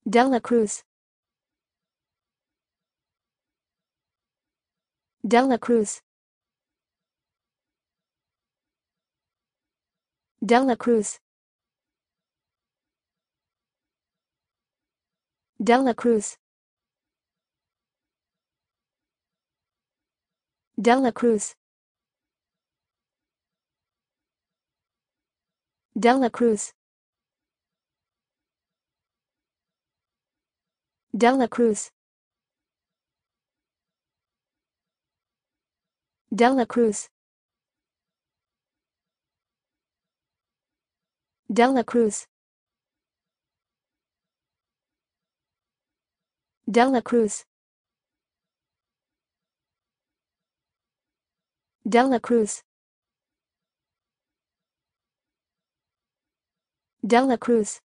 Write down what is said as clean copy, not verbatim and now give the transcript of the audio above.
Delacruz. Delacruz. Delacruz. Delacruz. Delacruz. Delacruz. Delacruz. Delacruz. Delacruz. Delacruz. Delacruz. Delacruz.